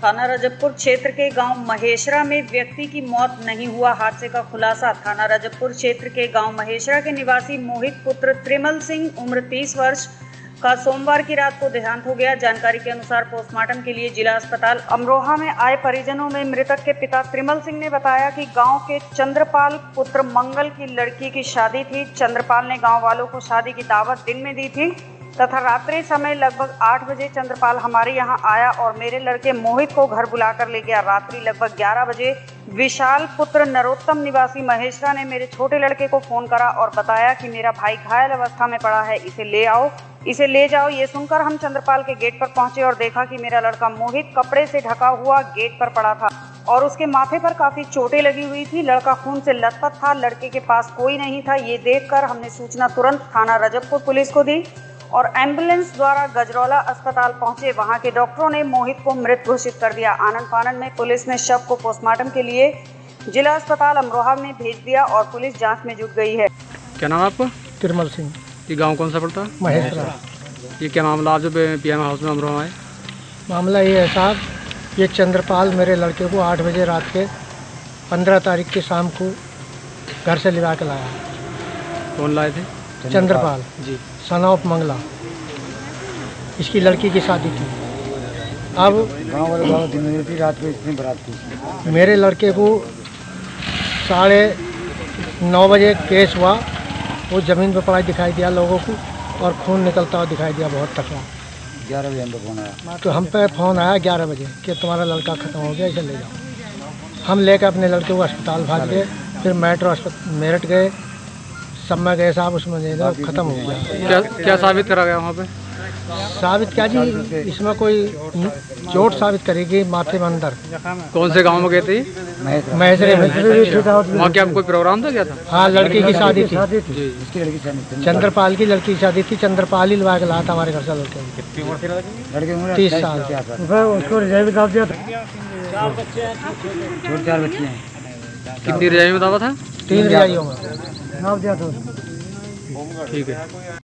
थाना रजबपुर क्षेत्र के गांव महेशरा में व्यक्ति की मौत नहीं हुआ हादसे का खुलासा। थाना रजबपुर क्षेत्र के गांव महेशरा के निवासी मोहित पुत्र त्रिमल सिंह उम्र 30 वर्ष का सोमवार की रात को देहांत हो गया। जानकारी के अनुसार पोस्टमार्टम के लिए जिला अस्पताल अमरोहा में आए परिजनों में मृतक के पिता त्रिमल सिंह ने बताया कि गांव के चंद्रपाल पुत्र मंगल की लड़की की शादी थी। चंद्रपाल ने गांव वालों को शादी की दावत दिन में दी थी तथा रात्रि समय लगभग 8 बजे चंद्रपाल हमारे यहां आया और मेरे लड़के मोहित को घर बुलाकर ले गया। रात्रि लगभग 11 बजे विशाल पुत्र नरोत्तम निवासी महेशरा ने मेरे छोटे लड़के को फोन करा और बताया कि मेरा भाई घायल अवस्था में पड़ा है, इसे ले जाओ। ये सुनकर हम चंद्रपाल के गेट पर पहुंचे और देखा कि मेरा लड़का मोहित कपड़े से ढका हुआ गेट पर पड़ा था और उसके माथे पर काफी चोटें लगी हुई थी। लड़का खून से लथपथ था। लड़के के पास कोई नहीं था। ये देखकर हमने सूचना तुरंत थाना रजबपुर पुलिस को दी और एम्बुलेंस द्वारा गजरौला अस्पताल पहुंचे। वहां के डॉक्टरों ने मोहित को मृत घोषित कर दिया। आनंद फानंद में पुलिस ने शव को पोस्टमार्टम के लिए जिला अस्पताल अमरोहा में भेज दिया और पुलिस जांच में जुट गई है। क्या नाम है आपका? त्रिमल सिंह। ये गांव कौन सा पड़ता है? महेशरा। ये क्या मामला आज पीएम हाउस में अमरोहा है? मामला ये है साहब, ये चंद्रपाल मेरे लड़के को 8 बजे रात के 15 तारीख की शाम को घर से लिवा के लाया। कौन लाए थे? चंद्रपाल जी। Son of Mangala. इसकी लड़की की शादी थी। अब गाँव वाले दिन में थी, रात को इतनी बारात थी। मेरे लड़के को 9:30 बजे केस हुआ। वो ज़मीन पर पड़ा दिखाई दिया लोगों को और खून निकलता हुआ दिखाई दिया बहुत तकड़ा। 11 बजे हम पे फोन आया। तो हम पे फ़ोन आया 11 बजे कि तुम्हारा लड़का ख़त्म हो गया, इसे ले जाओ। हम लेकर अपने लड़के को अस्पताल भाग गए। फिर मेरठ गए, सब में गए साहब, उसमें ख़त्म हो गया। क्या साबित करा गया वहाँ पे? साबित क्या जी, इसमें कोई चोट साबित करेगी माथे में अंदर। कौन से गांव में गए थे? महेशरे में। वहाँ क्या कोई प्रोग्राम था? क्या था? हाँ, लड़की की शादी थी। इसकी लड़की शादी चंद्रपाल की लड़की की शादी थी। चंद्रपाल ही लगा के लाया था हमारे घर से लड़के। कितनी उम्र थी लड़के? 30 साल। उसको रिजाई भी दाव दिया था। 4 बच्चे हैं। कितनी रिजाई में दावा था? 3 रिजाइयों में नाम दिया था। ठीक है।